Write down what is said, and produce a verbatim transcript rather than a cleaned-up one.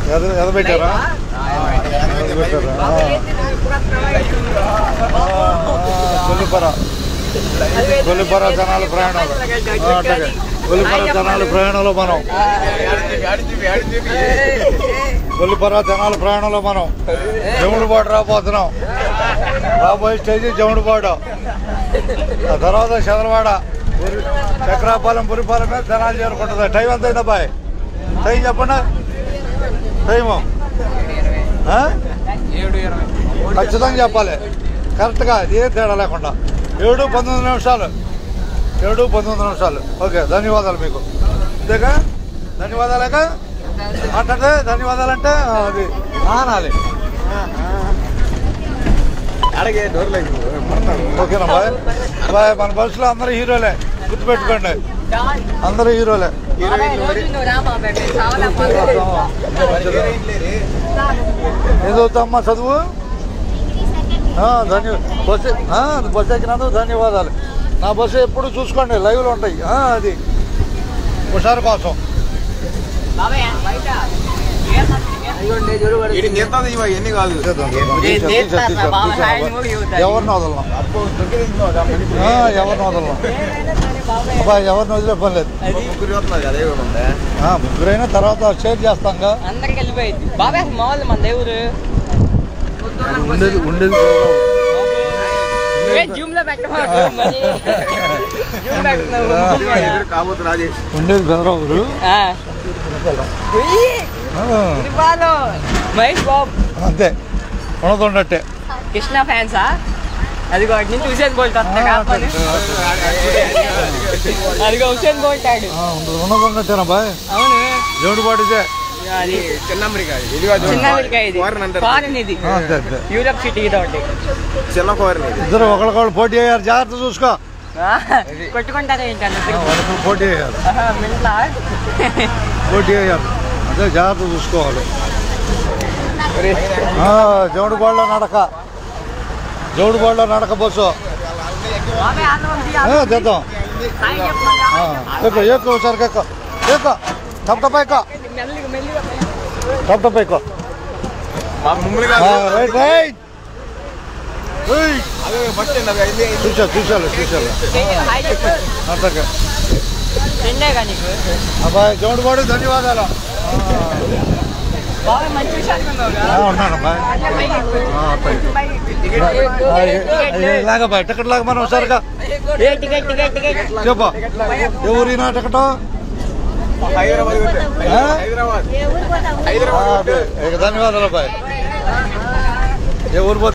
ఎద పెట్టారా కొల్లిపర కొల్లిపర జనాల ప్రయాణాలు కొల్లిపర జనాల ప్రయాణంలో మనం కొల్లిపర జనాల ప్రయాణంలో మనం జముడుపాడు రాబోతున్నాం. రాబోయే స్టేజీ జముడుపాడు, ఆ తర్వాత చంద్రవాడ, చక్రాపాలెం, పురిపాలెం మీద జనాలు చేరుకుంటుంది. టైం ఎంత అయింది అబ్బాయి? టైం చెప్పండి. టైము ఖచ్చితంగా చెప్పాలి, కరెక్ట్గా ఏ తేడా లేకుండా. ఏడు పంతొమ్మిది నిమిషాలు ఏడు పంతొమ్మిది నిమిషాలు ఓకే, ధన్యవాదాలు మీకు. అంతేగా, ధన్యవాదాలేక మాట్లాడితే ధన్యవాదాలంటే అది అనాలి. ఓకేనా బాయ్? బాయ్. మన బస్సులో అందరూ హీరోలే, గుర్తుపెట్టుకోండి, అందరూ హీరోలే. ఏం చదువుతామ్మా చదువు? ధన్య బస్సు బస్సు ఎక్కినందుకు ధన్యవాదాలు. నా బస్సు ఎప్పుడు చూసుకోండి, లైవ్లో ఉంటాయి. అది హుషారు కోసం. ఎన్ని కాదు, ఎవరిని వదలం, ఎవరిని వదలం అబ్బాయి, ఎవరిని వదిలే పని లేదు. ముగ్గురైనా తర్వాత షేర్ చేస్తాంగా. ఉండేది ఉండేది ఉండేది బెదరావురు. మహేష్ బాబు అంతే, ఉన్నదొన్నట్టే. కృష్ణ ఫ్యాన్సా? అది వాటి నుంచి హుసేన్ బోల్ట్ వస్తా, అదిగో హుసేన్ బోల్ట్ ఆడు. ఉన్నదొన్నట్టేనా బాయ్? అవును, జోడుపాటు ఇదే. చిన్న అమెరికా ఇది, ఫారెన్ ఇది, యూరప్ సిటీ ఇది ఒకటి. చిన్న ఫారెన్ ఇది. ఇద్దరు ఒకరికొకరు పోటీ అయ్యారు, జాగ్రత్త చూసుకో. కొట్టుకుంటారా ఏంటన్నా? పోటీ అయ్యారు, పోటీ అయ్యారు, అదే జాగ్రత్త చూసుకోవాలి. జోడుపాడులో నడక, జోడుపాడులో నడక బస్సు చేద్దాం. ఎక్కువ ఎక్కువ సరికి ఎక్కువ ఎక్కువ టప్ టప్ ఎక్కువ టప్ టప్ ఎక్కువ రైట్ రైట్. చూసా చూసాను చూసాను అంతగా అబ్బాయి. జోడుపాడు ధన్యవాదాలు. ఉన్నాను లాగా బాయ్, టికెట్ లాగా మనం సరిగా చెప్పు. ఎవరినా టికెట్? ధన్యవాదాలు బాయ్. ఏ ఊరు